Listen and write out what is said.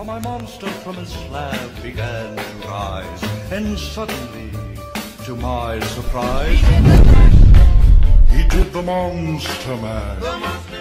For my monster from his slab began to rise, and suddenly, to my surprise, he did the Monster Mash.